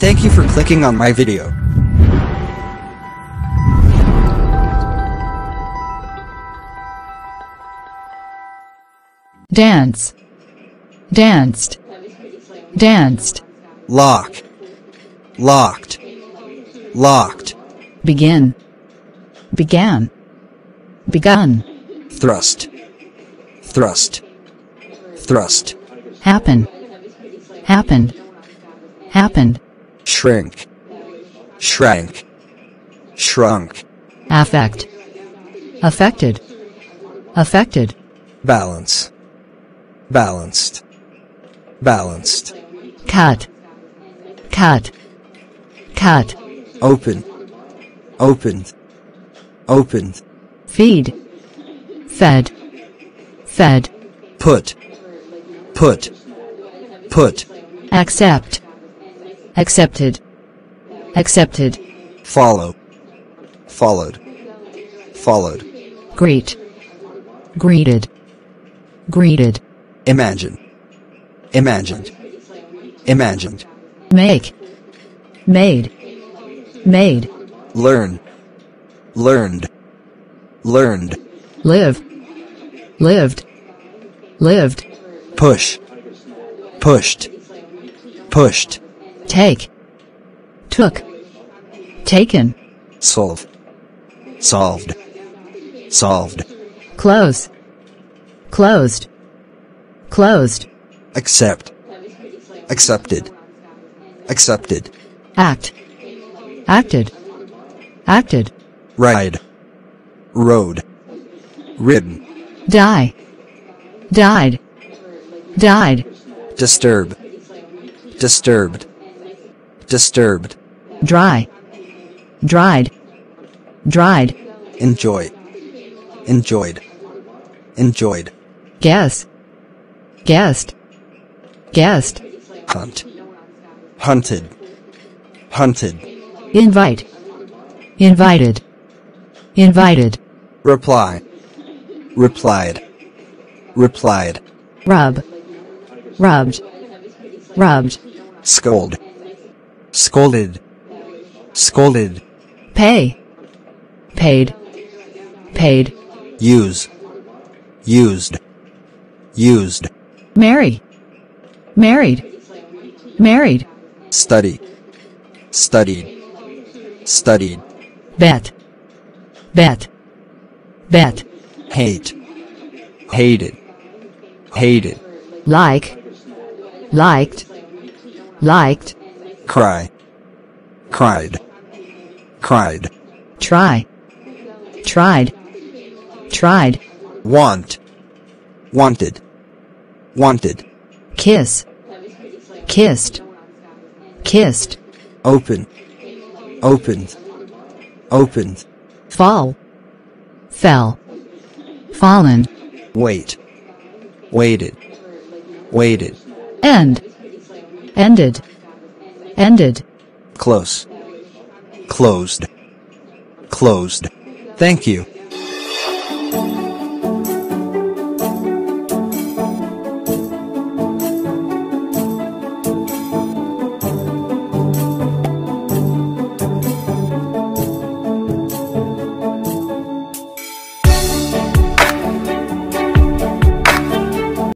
Thank you for clicking on my video. Dance, danced, danced. Lock, locked, locked. Begin, began, begun. Thrust, thrust, thrust. Happen, happened, happened. Shrink, shrank, shrunk. Affect, affected, affected. Balance, balanced, balanced. Cut, cut, cut. Open, opened, opened. Feed, fed, fed. Put, put, put. Accept, accepted, accepted. Follow, followed, followed. Greet, greeted, greeted. Imagine, imagined, imagined. Make, made, made. Learn, learned, learned. Live, lived, lived. Push, pushed, pushed. Take, took, taken. Solve, solved, solved. Close, closed, closed. Accept, accepted, accepted. Act, acted, acted. Ride, rode, ridden. Die, died, died. Disturb, disturbed, disturbed. Dry, dried, dried. Enjoy, enjoyed, enjoyed. Guess, guessed, guessed. Hunt, hunted, hunted. Invite, invited, invited. Reply, replied, replied. Rub, rubbed, rubbed. Scold, scolded, scolded. Pay, paid, paid. Use, used, used. Marry, married, married. Study, studied, studied. Bet, bet, bet. Hate, hated, hated. Like, liked, liked. Cry, cried, cried. Try, tried, tried. Want, wanted, wanted. Kiss, kissed, kissed. Open, opened, opened. Fall, fell, fallen. Wait, waited, waited. End, ended, ended. Close, closed, closed. Thank you.